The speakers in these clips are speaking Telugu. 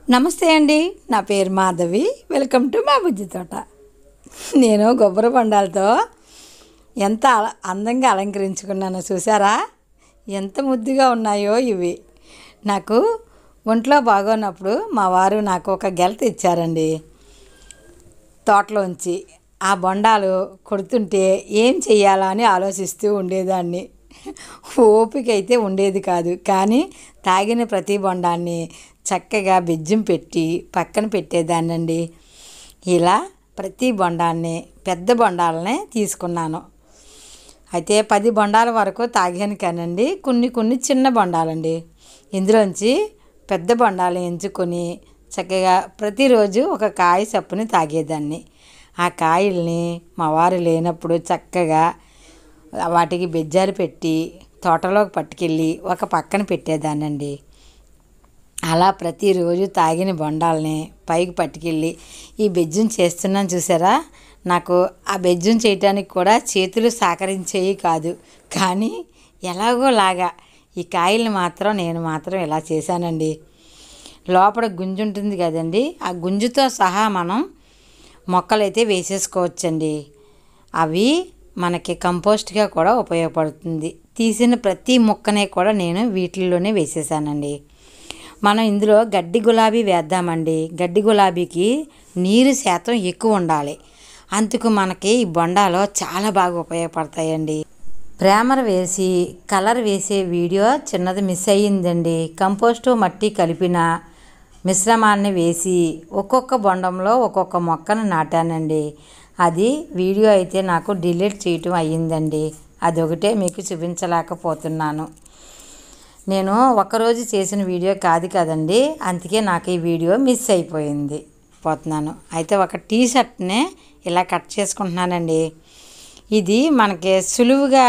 నమస్తే అండి. నా పేరు మాధవి. వెల్కమ్ టు మా బుజ్జి తోట. నేను కొబ్బరి బొండాలతో ఎంత అందంగా అలంకరించుకున్నానో చూసారా? ఎంత ముద్దుగా ఉన్నాయో ఇవి. నాకు ఒంట్లో బాగోనప్పుడు మా వారు నాకు ఒక గెల తెచ్చారండి తోటలోంచి. ఆ బొండాలు కొడుతుంటే ఏం చెయ్యాలా అని ఆలోచిస్తూ ఉండేదాన్ని. ఓపిక అయితే ఉండేది కాదు, కానీ తాగిన ప్రతి బొండాన్ని చక్కగా బెజ్జం పెట్టి పక్కన పెట్టేదాన్నండి. ఇలా ప్రతి బొండాన్ని పెద్ద బొండాలనే తీసుకున్నాను. అయితే 10 బొండాల వరకు తాగాను కానండి, కొన్ని చిన్న బొండాలండి. ఇందులోంచి పెద్ద బొండాలు ఎంచుకొని చక్కగా ప్రతిరోజు ఒక కాయ చప్పుని తాగేదాన్ని. ఆ కాయల్ని మా వారు లేనప్పుడు చక్కగా వాటికి బెజ్జాలు పెట్టి తోటలోకి పట్టుకెళ్ళి ఒక పక్కన పెట్టేదాన్నండి. అలా ప్రతిరోజు తాగిన బొండాలని పైకి పట్టుకెళ్ళి ఈ బెజ్జం చేస్తున్నాను చూసారా? నాకు ఆ బెజ్జం చేయటానికి కూడా చేతులు సహకరించేవి కాదు, కానీ ఎలాగోలాగా ఈ కాయల్ని మాత్రం నేను ఇలా చేశానండి. లోపల గుంజు ఉంటుంది కదండి, ఆ గుంజుతో సహా మనం మొక్కలైతే వేసేసుకోవచ్చండి. అవి మనకి కంపోస్ట్గా కూడా ఉపయోగపడుతుంది. తీసిన ప్రతి మొక్కనే కూడా నేను వీటిల్లోనే వేసేసానండి. మనం ఇందులో గడ్డి గులాబీ వేద్దామండి. గడ్డి గులాబీకి నీరు శాతం ఎక్కువ ఉండాలి. అందుకు మనకి ఈ బొండాలో చాలా బాగా ఉపయోగపడతాయండి. ప్రేమర్ వేసి కలర్ వేసే వీడియో చిన్నది మిస్ అయ్యిందండి. కంపోస్టు మట్టి కలిపిన మిశ్రమాన్ని వేసి ఒక్కొక్క బొండంలో ఒక్కొక్క మొక్కను నాటానండి. అది వీడియో అయితే నాకు డిలీట్ చేయటం అయ్యిందండి. అదొకటే మీకు చూపించలేకపోతున్నాను. నేను ఒకరోజు చేసిన వీడియో కాదు కదండి, అందుకే నాకు ఈ వీడియో మిస్ అయిపోతున్నాను. అయితే ఒక టీ షర్ట్నే ఇలా కట్ చేసుకుంటున్నానండి. ఇది మనకి సులువుగా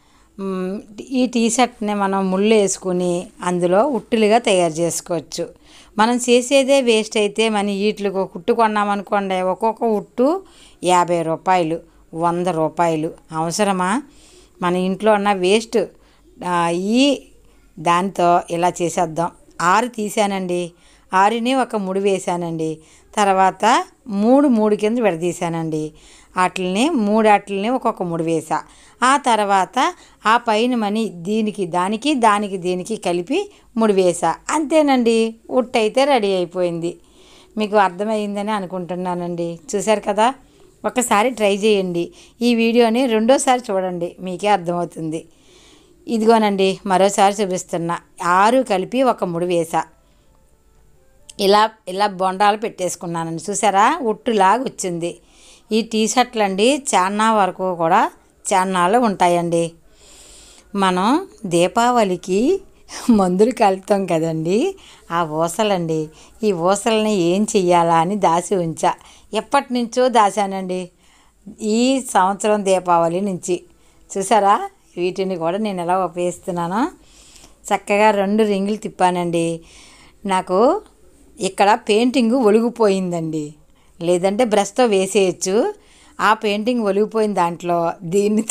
ఈ టీ షర్ట్ని మనం ముళ్ళు వేసుకుని అందులో ఉట్టులుగా తయారు చేసుకోవచ్చు. మనం చేసేదే వేస్ట్ అయితే మన వీటికి ఒక ఉట్టు కొన్నామనుకోండి, ఒక్కొక్క ఉట్టు 50 రూపాయలు, 100 రూపాయలు. అవసరమా? మన ఇంట్లో ఉన్న వేస్ట్ ఈ దాంతో ఇలా చేసేద్దాం. 6 తీసానండి. 6ని ఒక ముడి వేసానండి. తర్వాత 3 కింద విడదీశానండి. వాటిని 3 ఒక్కొక్క ముడి వేసా. ఆ తర్వాత ఆ పైన మని దానికి కలిపి ముడి వేసా. అంతేనండి, ఉట్టు అయితే రెడీ అయిపోయింది. మీకు అర్థమైందని అనుకుంటున్నానండి. చూశారు కదా? ఒకసారి ట్రై చేయండి. ఈ వీడియోని రెండోసారి చూడండి, మీకే అర్థమవుతుంది. ఇదిగోనండి, మరోసారి చూపిస్తున్నా. 6 కలిపి ఒక ముడి వేసా. ఇలా బొండాలు పెట్టేసుకున్నానండి. చూసారా? ఉట్టులాగా వచ్చింది. ఈ టీ షర్ట్లు అండి చాలా వరకు కూడా చాన్నాళ్ళు ఉంటాయండి. మనం దీపావళికి మందులు కలుపుతాం కదండి, ఆ ఊసలండి. ఈ ఊసలని ఏం చెయ్యాలా అని దాచి ఉంచా. ఎప్పటి నుంచో దాచానండి, ఈ సంవత్సరం దీపావళి నుంచి. చూసారా? వీటిని కూడా నేను ఎలా ఉపయోగిస్తున్నానో. చక్కగా 2 రింగులు తిప్పానండి. నాకు ఇక్కడ పెయింటింగ్ ఒలిగిపోయిందండి, లేదంటే బ్రష్తో వేసేయచ్చు. ఆ పెయింటింగ్ ఒలిగిపోయిన దాంట్లో దీన్ని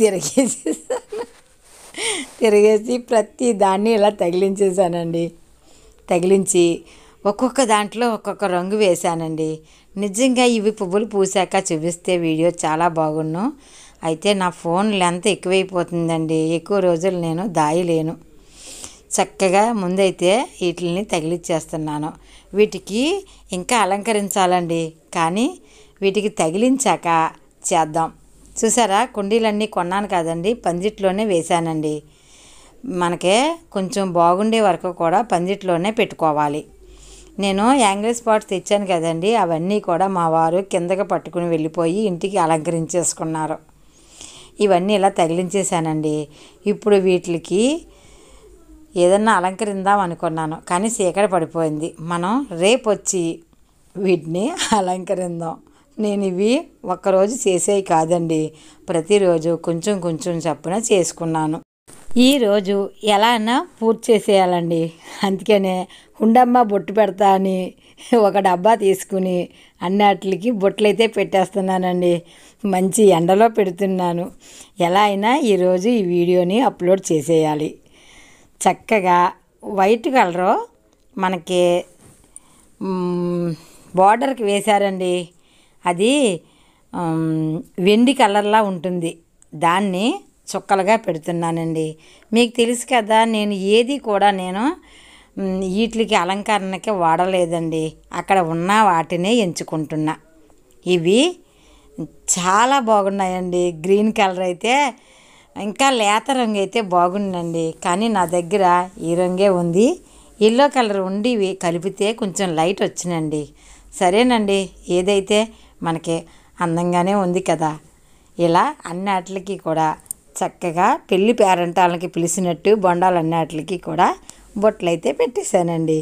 తిరిగేసి ప్రతి దాన్ని ఇలా తగిలించేసానండి. తగిలించి ఒక్కొక్క దాంట్లో ఒక్కొక్క రంగు వేశానండి. నిజంగా ఇవి పువ్వులు పూసాక చూపిస్తే వీడియో చాలా బాగున్ను. అయితే నా ఫోన్ లెంత్ ఎక్కువైపోతుందండి, ఎక్కువ రోజులు నేను దాయలేను. చక్కగా ముందైతే వీటిని తగిలించేస్తున్నాను. వీటికి ఇంకా అలంకరించాలండి, కానీ వీటికి తగిలించాక చేద్దాం. చూసారా? కుండీలన్నీ కొన్నాను కదండి, పందిట్లోనే వేశానండి. మనకే కొంచెం బాగుండే వరకు కూడా పందిట్లోనే పెట్టుకోవాలి. నేను యాంగిల్ స్పాట్స్ తెచ్చాను కదండి, అవన్నీ కూడా మా వారు కిందకి పట్టుకుని వెళ్ళిపోయి ఇంటికి అలంకరించేసుకున్నారు. ఇవన్నీ ఇలా తగిలించేసానండి. ఇప్పుడు వీటికి ఏదన్నా అలంకరిద్దాం అనుకున్నాను, కానీ చీకటి పడిపోయింది. మనం రేపు వచ్చి వీటిని అలంకరిద్దాం. నేను ఇవి ఒక్కరోజు చేసేవి కాదండి, ప్రతిరోజు కొంచెం చప్పున చేసుకున్నాను. ఈరోజు ఎలా అయినా పూర్తి చేసేయాలండి. అందుకనే ఉండమ్మ బొట్టు పెడతా అని ఒక డబ్బా తీసుకుని అన్నిటికి బొట్లయితే పెట్టేస్తున్నానండి. మంచి ఎండలో పెడుతున్నాను. ఎలా అయినా ఈరోజు ఈ వీడియోని అప్లోడ్ చేసేయాలి. చక్కగా వైట్ కలరు మనకి బార్డర్కి వేశారండి. అది వెండి కలర్లా ఉంటుంది. దాన్ని చుక్కలుగా పెడుతున్నానండి. మీకు తెలుసు కదా, నేను ఏది కూడా వీటికి అలంకరణకి వాడలేదండి. అక్కడ ఉన్న వాటినే ఎంచుకుంటున్నా. ఇవి చాలా బాగున్నాయండి. గ్రీన్ కలర్ అయితే ఇంకా లేత రంగు అయితే బాగుందండి, కానీ నా దగ్గర ఈ రంగే ఉంది. ఎల్లో కలర్ ఉండి కలిపితే కొంచెం లైట్ వచ్చినండి. సరేనండి, ఏదైతే మనకి అందంగానే ఉంది కదా. ఇలా అన్నిటికి కూడా చక్కగా పెళ్లి పేరంటాలకి పిలిచినట్టు బొండాలన్నిటికి కూడా బొట్లయితే పెట్టేశానండి.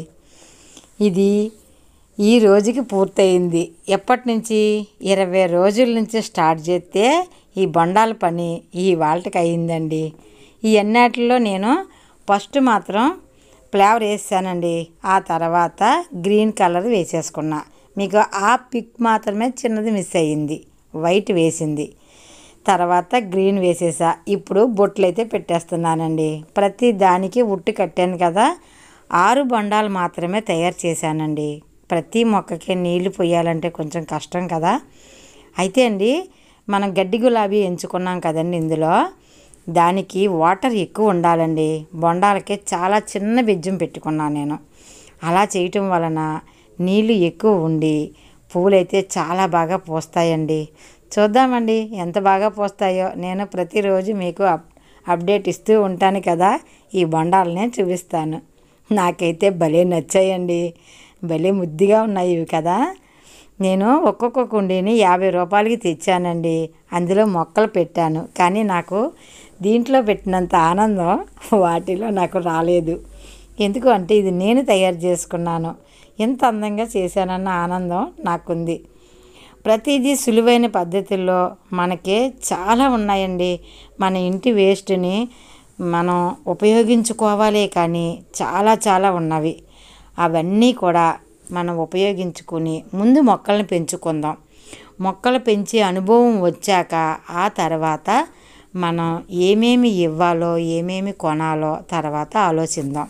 ఇది ఈ రోజుకి పూర్తయింది. ఎప్పటి నుంచి? 20 రోజుల నుంచి స్టార్ట్ చేస్తే ఈ బొండాల పని ఈ వాళ్ళకి అయిందండి. ఈ అన్నిటిలో నేను ఫస్ట్ మాత్రం ఫ్లేవర్ వేసానండి. ఆ తర్వాత గ్రీన్ కలర్ వేసేసుకున్నా. మీకు ఆ పిక్ మాత్రమే చిన్నది మిస్ అయ్యింది, వైట్ వేసింది. తర్వాత గ్రీన్ వేసేసా. ఇప్పుడు బొట్లు అయితే పెట్టేస్తున్నానండి. ప్రతి దానికి ఉట్టు కట్టాను కదా. 6 బొండాలు మాత్రమే తయారు చేశానండి. ప్రతి మొక్కకి నీళ్లు పోయాలంటే కొంచెం కష్టం కదా. అయితే అండి, మనం గడ్డి గులాబీ ఎంచుకున్నాం కదండి. ఇందులో దానికి వాటర్ ఎక్కువ ఉండాలండి. బొండాలకి చాలా చిన్న బెజ్జం పెట్టుకున్నాను నేను. అలా చేయటం వలన నీళ్ళు ఎక్కువ ఉండి పువ్వులైతే చాలా బాగా పూస్తాయండి. చూద్దామండి ఎంత బాగా పూస్తాయో. నేను ప్రతిరోజు మీకు అప్డేట్ ఇస్తూ ఉంటాను కదా. ఈ బొండాలనే చూపిస్తాను. నాకైతే భలే నచ్చాయండి. భలే ముద్దుగా ఉన్నాయి ఇవి కదా. నేను ఒక్కొక్క కుండీని 50 రూపాయలకి తెచ్చానండి. అందులో మొక్కలు పెట్టాను, కానీ నాకు దీంట్లో పెట్టినంత ఆనందం వాటిలో నాకు రాలేదు. ఎందుకు అంటే ఇది నేను తయారు చేసుకున్నాను, ఎంత అందంగా చేశానన్న ఆనందం నాకుంది. ప్రతిదీ సులువైన పద్ధతుల్లో మనకి చాలా ఉన్నాయండి. మన ఇంటి వేస్ట్ని మనం ఉపయోగించుకోవాలే, కానీ చాలా చాలా ఉన్నవి. అవన్నీ కూడా మనం ఉపయోగించుకొని ముందు మొక్కల్ని పెంచుకుందాం. మొక్కలు పెంచే అనుభవం వచ్చాక ఆ తర్వాత మనం ఏమేమి ఇవ్వాలో ఏమేమి కొనాలో తర్వాత ఆలోచిద్దాం.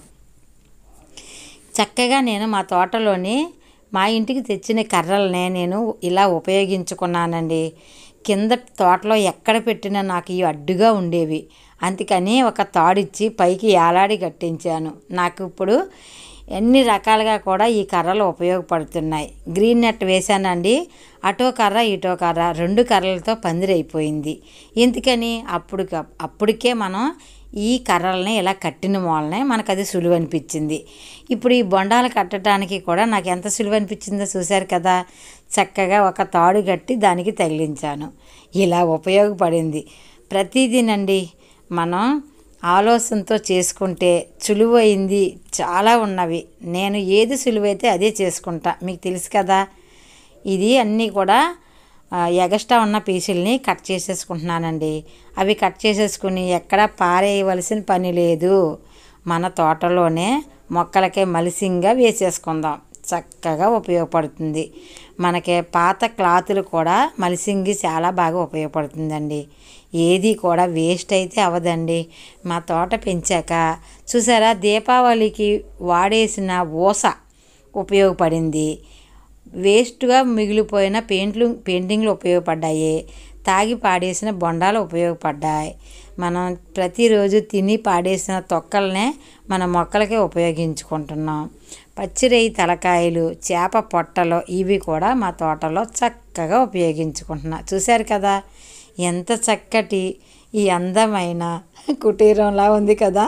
చక్కగా నేను మా తోటలోని మా ఇంటికి తెచ్చిన కర్రలనే నేను ఇలా ఉపయోగించుకున్నానండి. కింద తోటలో ఎక్కడ పెట్టినా నాకు ఇవి అడ్డుగా ఉండేవి. అందుకని ఒక తాడిచ్చి పైకి ఏలాడి కట్టించాను. నాకు ఇప్పుడు ఎన్ని రకాలుగా కూడా ఈ కర్రలు ఉపయోగపడుతున్నాయి. గ్రీన్ నెట్ వేశానండి. అటో కర్ర ఇటో కర్ర 2 కర్రలతో పందిరైపోయింది. ఎందుకని అప్పటికే మనం ఈ కర్రల్ని ఇలా కట్టిన మూలనే మనకు అది సులువు అనిపించింది. ఇప్పుడు ఈ బొండాలు కట్టడానికి కూడా నాకు ఎంత సులువు అనిపించిందో చూశారు కదా. చక్కగా ఒక తాడు కట్టి దానికి తగిలించాను. ఇలా ఉపయోగపడింది. ప్రతిదీనండి మనం ఆలోచనతో చేసుకుంటే సులువైంది చాలా ఉన్నవి. నేను ఏది సులువైతే అదే చేసుకుంటా, మీకు తెలుసు కదా. ఇది అన్నీ కూడా ఎగస్ట్రా ఉన్న పీసుల్ని కట్ చేసేసుకుంటున్నానండి. అవి కట్ చేసేసుకుని ఎక్కడా పారేయవలసిన పని లేదు. మన తోటలోనే మొక్కలకే మలిసింగా వేసేసుకుందాం. చక్కగా ఉపయోగపడుతుంది. మనకి పాత క్లాతులు కూడా మలిసింగి చాలా బాగా ఉపయోగపడుతుందండి. ఏది కూడా వేస్ట్ అయితే అవ్వదండి. మా తోట పెంచాక చూసారా, దీపావళికి వాడేసిన ఊస ఉపయోగపడింది. వేస్ట్గా మిగిలిపోయిన పెయింటింగ్లు ఉపయోగపడ్డాయి. తాగి పాడేసిన బొండాలు ఉపయోగపడ్డాయి. మనం ప్రతిరోజు తిని పాడేసిన తొక్కలనే మన మొక్కలకే ఉపయోగించుకుంటున్నాం. పచ్చిరొయ్య తలకాయలు, చేప పొట్టలు ఇవి కూడా మా తోటలో చక్కగా ఉపయోగించుకుంటున్నా. చూశారు కదా, ఎంత చక్కటి ఈ అందమైన కుటీరంలా ఉంది కదా.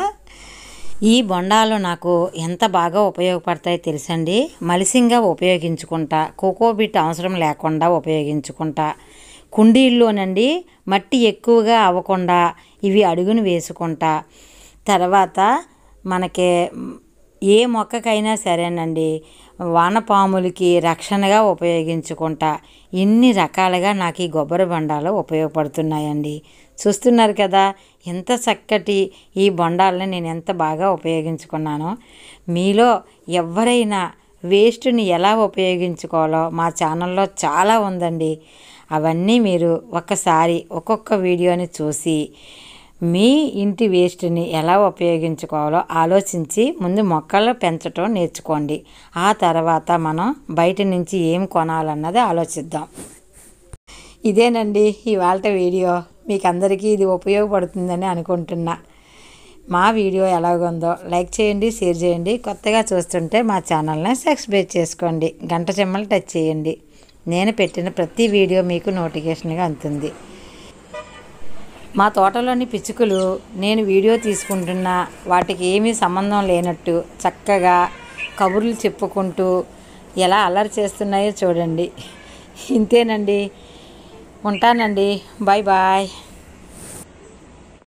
ఈ బొండాలు నాకు ఎంత బాగా ఉపయోగపడతాయో తెలుసండి. మలిసింగా ఉపయోగించుకుంటా, కోకోబిట్ అవసరం లేకుండా ఉపయోగించుకుంటా. కుండీల్లోనండి మట్టి ఎక్కువగా అవ్వకుండా ఇవి అడుగును వేసుకుంటా. తర్వాత మనకి ఏ మొక్కకైనా సరేనండి వానపాములకి రక్షణగా ఉపయోగించుకుంటా. ఇన్ని రకాలుగా నాకు ఈ కొబ్బరి బొండాలు ఉపయోగపడుతున్నాయండి. చూస్తున్నారు కదా ఎంత చక్కటి ఈ బొండాలని నేను ఎంత బాగా ఉపయోగించుకున్నానో. మీలో ఎవరైనా వేస్ట్ని ఎలా ఉపయోగించుకోవాలో మా ఛానల్లో చాలా ఉందండి. అవన్నీ మీరు ఒక్కసారి ఒక్కొక్క వీడియోని చూసి మీ ఇంటి వేస్ట్ని ఎలా ఉపయోగించుకోవాలో ఆలోచించి ముందు మొక్కలు పెంచడం నేర్చుకోండి. ఆ తర్వాత మనం బయట నుంచి ఏం కొనాలన్నది ఆలోచిద్దాం. ఇదేనండి ఇవాళ వీడియో. మీకు అందరికీ ఇది ఉపయోగపడుతుందని అనుకుంటున్నా. మా వీడియో ఎలాగుందో లైక్ చేయండి, షేర్ చేయండి. కొత్తగా చూస్తుంటే మా ఛానల్ని సబ్స్క్రైబ్ చేసుకోండి. గంట సింబల్ టచ్ చేయండి. నేను పెట్టిన ప్రతి వీడియో మీకు నోటిఫికేషన్గా అందుతుంది. మా తోటలోని పిచ్చుకలు నేను వీడియో తీసుకుంటున్నా వాటికి ఏమీ సంబంధం లేనట్టు చక్కగా కబుర్లు చెప్పుకుంటూ ఎలా అల్లరి చేస్తున్నాయో చూడండి. ఇంతేనండి. ఉంటానండి. Bye bye.